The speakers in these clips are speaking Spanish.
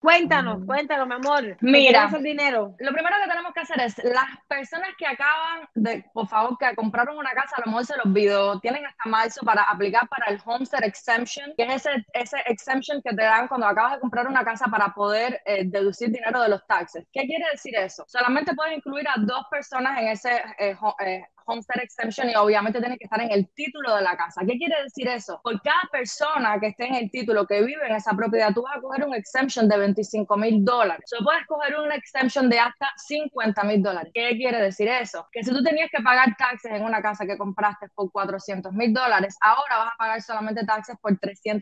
Cuéntanos, mi amor, que queremos Mira, el dinero. lo primero que tenemos que hacer es, las personas que acaban de, por favor, que compraron una casa, a lo mejor se los olvidó, tienen hasta marzo para aplicar para el Homestead Exemption, que es ese exemption que te dan cuando acabas de comprar una casa para poder deducir dinero de los taxes. ¿Qué quiere decir eso? Solamente puedes incluir a 2 personas en ese Homestead Exemption y obviamente tiene que estar en el título de la casa. ¿Qué quiere decir eso? Por cada persona que esté en el título que vive en esa propiedad, tú vas a coger un exemption de $25,000. So, puedes coger un exemption de hasta $50,000. ¿Qué quiere decir eso? Que si tú tenías que pagar taxes en una casa que compraste por $400,000, ahora vas a pagar solamente taxes por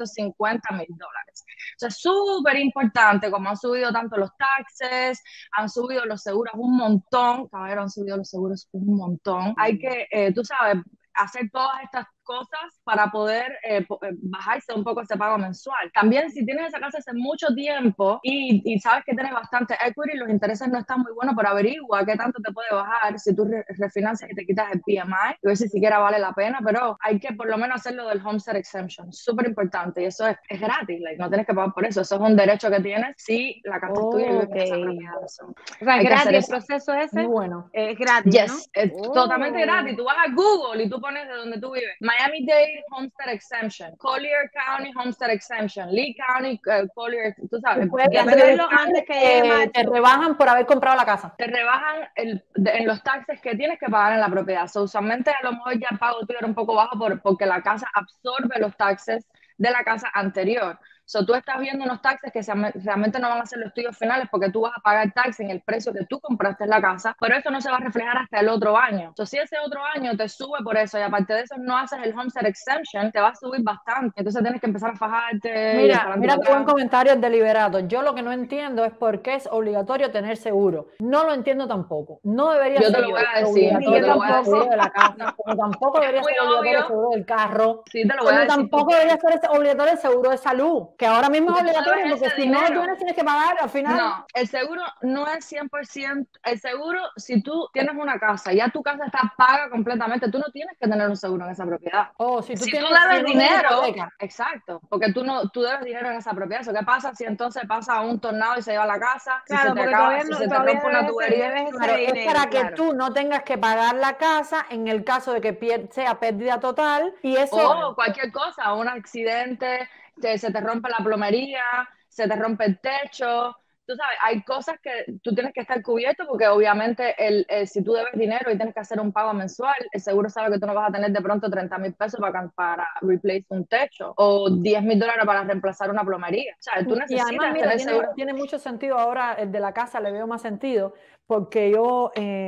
$350,000. Eso es súper importante, como han subido tanto los taxes, han subido los seguros un montón, caballero, han subido los seguros un montón. Hay que, tú sabes, hacer todas estas cosas para poder bajarse un poco ese pago mensual. También si tienes esa casa hace mucho tiempo y sabes que tienes bastante equity, los intereses no están muy buenos, pero averigua qué tanto te puede bajar si tú refinancias y te quitas el PMI, y ver si siquiera vale la pena, pero hay que por lo menos hacerlo del Homestead Exemption, súper importante, y eso es gratis, like, no tienes que pagar por eso, eso es un derecho que tienes si la casa es tuya y vives Ok. en esa propiedad. So, O sea, es hay que hacer gratis el eso. proceso Muy ese. bueno. Es gratis, ¿no? Yes, es totalmente gratis. Oh. Tú vas a Google y tú pones de donde tú vives. Miami-Dade Homestead Exemption, Collier County Homestead Exemption, Lee County Collier, tú Tú sabes, puedes Y depende hacerlo de antes que llegue te marzo. rebajan por haber comprado la casa. te rebajan en los taxes que tienes que pagar en la propiedad. So, usualmente a lo mejor ya el pago tuyo era un poco bajo porque la casa absorbe los taxes de la casa anterior. So, tú estás viendo unos taxes que realmente no van a ser los tuyos finales porque tú vas a pagar taxes en el precio que tú compraste la casa, pero eso no se va a reflejar hasta el otro año. So, si ese otro año te sube por eso y aparte de eso no haces el Homestead Exemption, te va a subir bastante. Entonces tienes que empezar a fajarte y Mira, para mira adelante qué para buen atrás. comentario el deliberato. Yo lo que no entiendo es por qué es obligatorio tener seguro. No lo entiendo tampoco. No debería Yo te ser lo voy a decir, Ni yo yo te obligatorio lo voy a el seguro decir. tampoco. de la casa, como tampoco debería Muy ser obligatorio el obvio. seguro del carro, Sí, te lo voy a como decir tampoco porque debería ser obligatorio el seguro de salud, que ahora mismo es porque tú obligatorio debes porque ese si no lo dinero. tienes que pagar al final. No, el seguro no es 100%. El seguro, si tú tienes una casa, ya tu casa está paga completamente, tú no tienes que tener un seguro en esa propiedad. O si tú Si tú tienes, si debes no tienes dinero, hipoteca. exacto, porque tú debes dinero en esa propiedad. ¿Eso qué pasa si entonces pasa un tornado y se lleva la casa? Si se Claro, te porque acaba, todavía si no, se te todavía rompe una tubería. debes ese Claro, es dinero, para que claro. tú no tengas que pagar la casa en el caso de que sea pérdida total y eso. O cualquier cosa, un accidente, se te rompe la plomería, se te rompe el techo. Tú sabes, hay cosas que tú tienes que estar cubierto porque obviamente si tú debes dinero y tienes que hacer un pago mensual, el seguro sabe que tú no vas a tener de pronto 30,000 pesos para replace un techo o $10,000 para reemplazar una plomería. O sea, tú Y además, necesitas mira, tener seguro. tiene mucho sentido ahora el de la casa, le veo más sentido, porque yo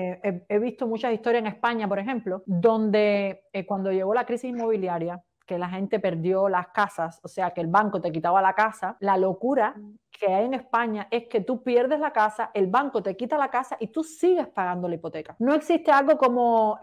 he visto muchas historias en España, por ejemplo, donde cuando llegó la crisis inmobiliaria, que la gente perdió las casas, o sea, que el banco te quitaba la casa, la locura que hay en España es que tú pierdes la casa, el banco te quita la casa y tú sigues pagando la hipoteca. No existe algo como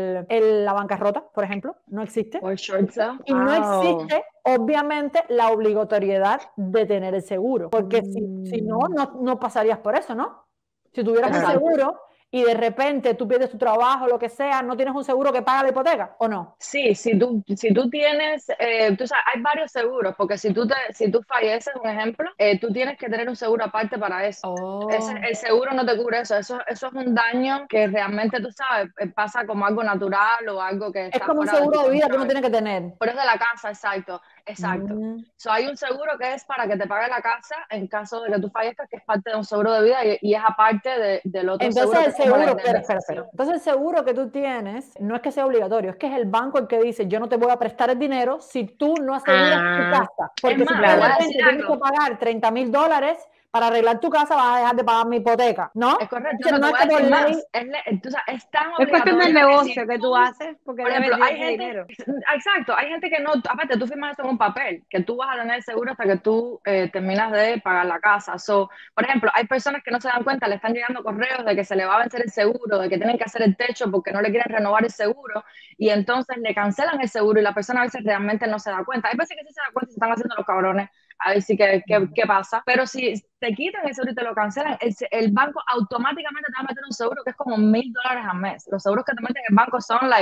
la bancarrota, por ejemplo, no existe. Or short sale. Y no Wow. existe, obviamente, la obligatoriedad de tener el seguro, porque si no, no pasarías por eso, ¿no? Si tuvieras un Claro. seguro y de repente tú pierdes tu trabajo, lo que sea, no tienes un seguro que paga la hipoteca, ¿o no? Sí, si tú tienes, tú sabes, hay varios seguros, porque si tú falleces, un ejemplo, tú tienes que tener un seguro aparte para eso. Oh. El seguro no te cubre eso es un daño que realmente, tú sabes, pasa como algo natural o algo que Es está como un fuera de tu seguro de vida que uno control. tiene que tener. Pero es de la casa, exacto, exacto. Mm. So, hay un seguro que es para que te pague la casa en caso de que tú fallezcas, que es parte de un seguro de vida y es aparte del otro Entonces seguro que el es como la seguro, espera. indemnización. Entonces el seguro que tú tienes no es que sea obligatorio, es que es el banco el que dice, yo no te voy a prestar el dinero si tú no aseguras tu Ah, casa. Es Porque si más, tú te de voy claro. a decir repente tienes que algo. pagar $30,000 para arreglar tu casa, vas a dejar de pagar mi hipoteca, ¿no? Es correcto, Entonces no te no es voy a que por decir ley, más. Es tan Es cuestión del obligatorio que si negocio que tú tú, haces porque por debes ejemplo, de hay ese gente, dinero. exacto, hay gente que no, aparte tú firmas eso en un papel, que tú vas a tener seguro hasta que tú terminas de pagar la casa. So, por ejemplo, hay personas que no se dan cuenta, le están llegando correos de que se le va a vencer el seguro, de que tienen que hacer el techo porque no le quieren renovar el seguro y entonces le cancelan el seguro y la persona a veces realmente no se da cuenta. Hay veces que sí se da cuenta y se están haciendo los cabrones a ver si qué pasa. Pero si te quitan el seguro y te lo cancelan, el banco automáticamente te va a meter un seguro que es como $1,000 al mes. Los seguros que te meten en el banco son like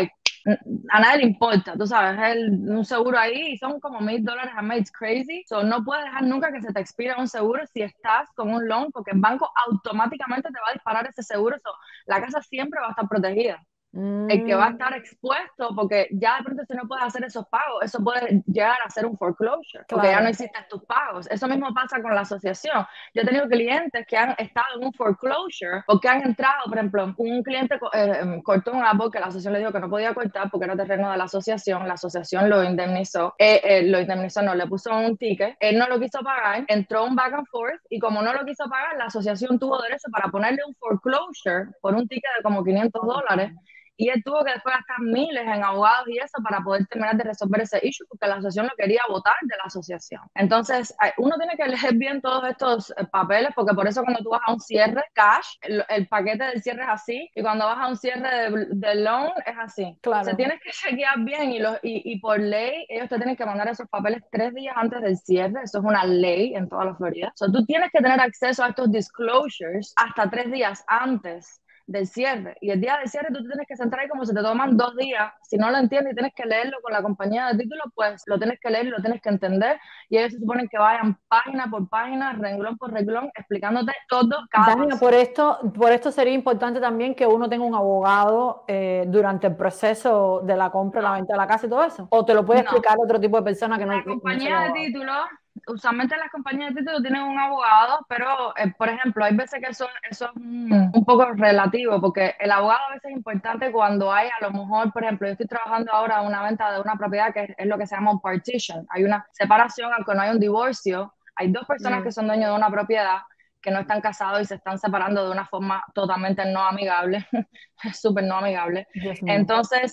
a nadie le importa, tú sabes, un seguro ahí y son como $1,000 a mes, it's crazy. So, no puedes dejar nunca que se te expire un seguro si estás con un loan, porque el banco automáticamente te va a disparar ese seguro. So, la casa siempre va a estar protegida. El que va a estar expuesto, porque ya de pronto si no puedes hacer esos pagos, eso puede llegar a ser un foreclosure, porque ya no existen tus pagos. Eso mismo pasa con la asociación. Yo he tenido clientes que han estado en un foreclosure porque han entrado, por ejemplo, un cliente cortó un árbol que la asociación le dijo que no podía cortar porque era terreno de la asociación lo indemnizó, no, le puso un ticket, él no lo quiso pagar, entró un back and forth y como no lo quiso pagar, la asociación tuvo derecho para ponerle un foreclosure por un ticket de como $500. Y él tuvo que después gastar miles en abogados y eso para poder terminar de resolver ese issue, porque la asociación lo quería votar de la asociación. Entonces, uno tiene que leer bien todos estos papeles, porque por eso cuando tú vas a un cierre cash, el paquete del cierre es así, y cuando vas a un cierre de loan es así. Claro. Se tienes que chequear bien y por ley ellos te tienen que mandar esos papeles 3 días antes del cierre. Eso es una ley en toda la Florida. So, tú tienes que tener acceso a estos disclosures hasta 3 días antes del cierre. Y el día del cierre tú te tienes que sentar ahí como si te toman 2 días. Si no lo entiendes y tienes que leerlo con la compañía de título, pues lo tienes que leer y lo tienes que entender. Y ellos se suponen que vayan página por página, renglón por renglón, explicándote todo cada Dania, paso. por esto sería importante también que uno tenga un abogado durante el proceso de la compra y la venta de la casa y todo eso. ¿O te lo puede explicar otro tipo de persona que no? La compañía de título, usualmente las compañías de título tienen un abogado, pero por ejemplo, hay veces que eso es un poco relativo, porque el abogado a veces es importante cuando hay, a lo mejor, por ejemplo, yo estoy trabajando ahora en una venta de una propiedad que es lo que se llama un partition. Hay una separación, aunque no hay un divorcio, hay 2 personas que son dueños de una propiedad que no están casados y se están separando de una forma totalmente no amigable, súper no amigable. Entonces,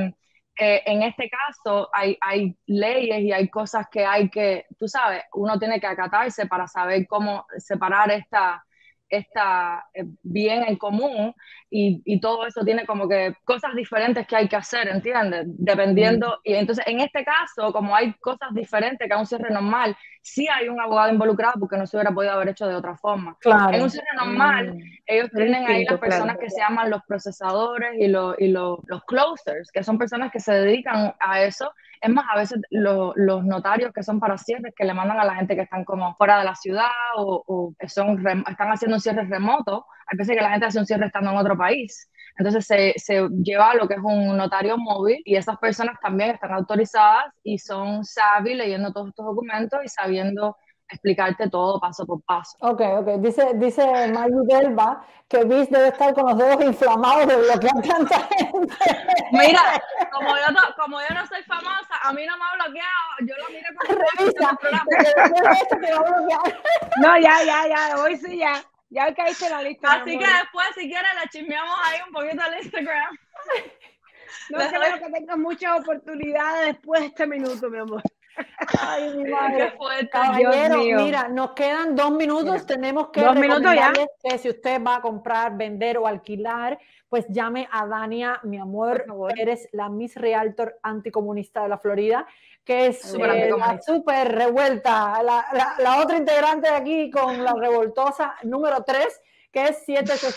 en este caso hay leyes y hay cosas que hay que, tú sabes, uno tiene que acatarse para saber cómo separar esta bien en común y todo eso tiene como que cosas diferentes que hay que hacer, ¿entiendes? Dependiendo, y entonces en este caso, como hay cosas diferentes que a un cierre normal, sí hay un abogado involucrado porque no se hubiera podido haber hecho de otra forma. Claro. En un cierre normal, ellos tienen ahí las personas que se llaman los procesadores y los closers, que son personas que se dedican a eso. Es más, a veces los notarios que son para cierres, que le mandan a la gente que están como fuera de la ciudad o están haciendo un cierre remoto, hay veces que la gente hace un cierre estando en otro país. Entonces se lleva a lo que es un notario móvil y esas personas también están autorizadas y son savvy leyendo todos estos documentos y sabiendo explicarte todo paso por paso. Ok. Dice Maggie Delva que Viz debe estar con los dedos inflamados de bloquear tanta gente. Mira, como yo no soy famosa, a mí no me ha bloqueado. Yo lo miro con revisa. No, ya, hoy sí ya. Ya caíste en la lista. Así que después, si quieres, le chismeamos ahí un poquito al Instagram. No creo que tengas muchas oportunidades después de este minuto, mi amor. Ay, mi madre. Qué fuerte. Caballero, mira, nos quedan 2 minutos. Mira, tenemos que recomendarles que si usted va a comprar, vender o alquilar, pues llame a Dania, mi amor. Eres la Miss Realtor anticomunista de la Florida, que es la súper revuelta, la otra integrante de aquí con la revoltosa número 3, que es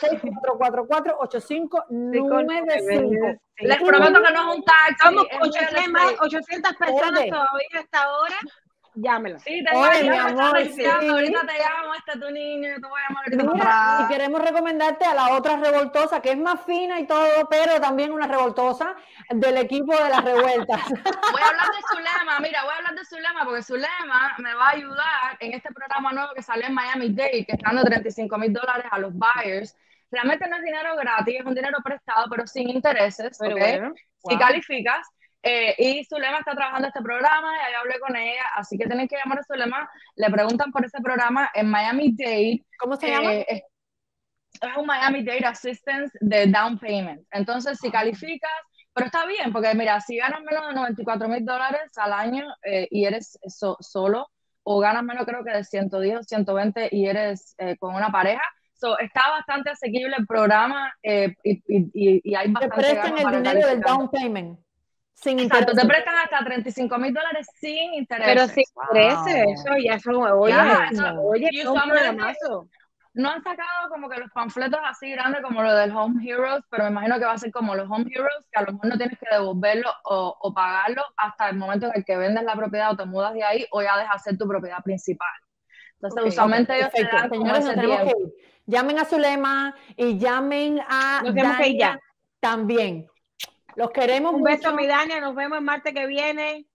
786-444-8595. Les prometo que no es un taxi. Somos 800 personas todavía hasta ahora. Llámela. Sí, te ahorita te llamo, tu niño, yo te voy a llamar ahorita. Mira, y queremos recomendarte a la otra revoltosa, que es más fina y todo, pero también una revoltosa del equipo de las revueltas. Voy a hablar de Zulema, porque Zulema me va a ayudar en este programa nuevo que sale en Miami-Dade, que está dando $35,000 a los buyers. Realmente no es dinero gratis, es un dinero prestado, pero sin intereses, pero bueno, si calificas. Y Zulema está trabajando este programa, y yo hablé con ella, así que tienen que llamar a Zulema, le preguntan por ese programa en Miami-Dade. ¿Cómo se llama? Es un Miami-Dade Assistance de Down Payment. Entonces, si calificas, pero está bien, porque mira, si ganas menos de $94,000 al año y eres solo, o ganas menos creo que de 110 o 120 y eres con una pareja, está bastante asequible el programa y hay bastante. Te prestan el dinero del down payment. Sin Exacto, te prestan hasta $35,000 sin intereses. Pero sin intereses, eso ya son, oye, y no han sacado como que los panfletos así grandes como lo del Home Heroes, pero me imagino que va a ser como los Home Heroes, que a lo mejor no tienes que devolverlo o pagarlo hasta el momento en el que vendes la propiedad o te mudas de ahí o ya dejas ser tu propiedad principal. Entonces, usualmente ellos te dan como señores, ese nos tenemos que tiempo. ir. Llamen a Zulema y llamen a Nos tenemos que ir Dania ya. también. Los queremos Un mucho. beso, mi Dania. Nos vemos el martes que viene.